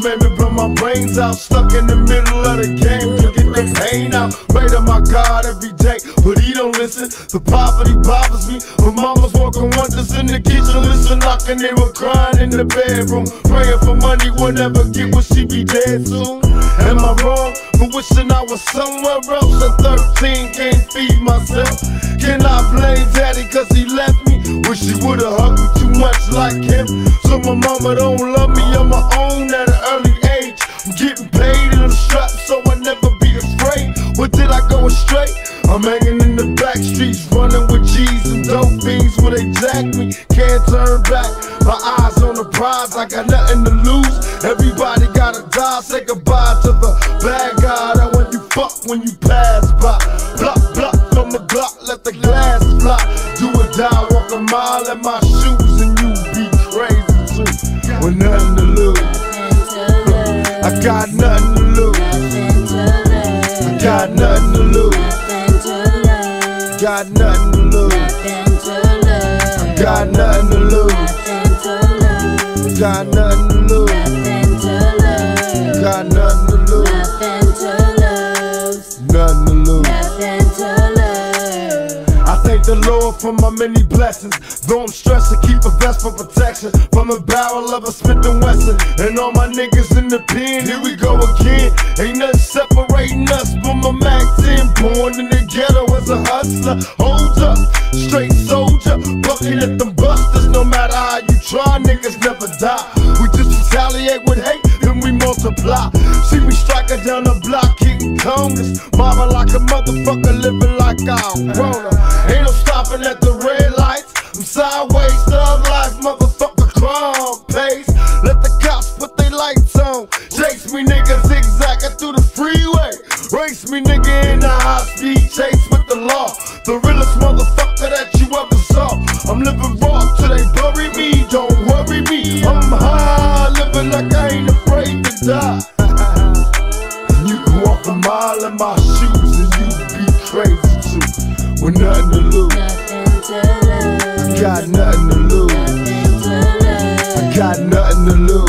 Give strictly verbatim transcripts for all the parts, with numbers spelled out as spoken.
made me blow my brains out. Stuck in the middle of the game to get the pain out. Pray to my God every day, but he don't listen. The poverty bothers me. My mama's working wonders in the kitchen. Listen, knocking, they were crying in the bedroom. Praying for money, would never get what she be dead soon. Am I wrong for wishing I was somewhere else? At thirteen, can't feed myself. Can I blame daddy cause he left me? Wish he would've hugged me too much like him. So my mama don't love me on my own at an early age. I'm getting paid and I'm strapped so I never be afraid. What did I go astray? I'm hanging in the back streets, running with G's and dope fiends where they jack me. Can't turn back, my eyes on the prize, I got nothing to lose. Everybody gotta die, say goodbye to the bad guy that when you fuck when you pass by. Block, block from the Glock, let the glass fly. Do or die, walk a mile in my shoes and you be crazy too. With nothing to lose, I got nothing to lose. I got nothing to lose. Got nothing to lose. Got nothing to lose. Got nothing to lose. Got nothing to lose. Nothing to lose. I thank the Lord for my many blessings. Though I'm stressed to keep a vest for protection from a barrel of a Smith and Wesson. And all my niggas in the pen, here we go again. Ain't nothing separating us from my Mac ten. Born in the ghetto as a hustler. Hold up, straight soldier, bucking at them busters. No matter how you try, niggas never die. We just retaliate with hate, then we multiply. See me striker down the block, hitting congas. Mama like a motherfucker, living like I wanna. Ain't no stopping at the red lights. I'm sideways, thug life, motherfucker, crime pace. Let the cops put their lights on. Chase me, nigga, zigzagging through the freeway. Race me, nigga, in the high speed chase with the law. The realest motherfucker that you ever saw. I'm living raw till they bury me. Don't worry me, I'm high, living like I ain't afraid to die. You can walk a mile in my shoes and you be crazy too. With nothing to lose. I got nothing to lose. I got nothing to lose.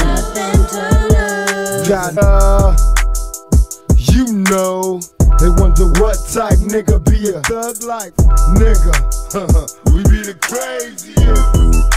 Got uh, you know, they wonder what type nigga be a thug life. Nigga, we be the craziest.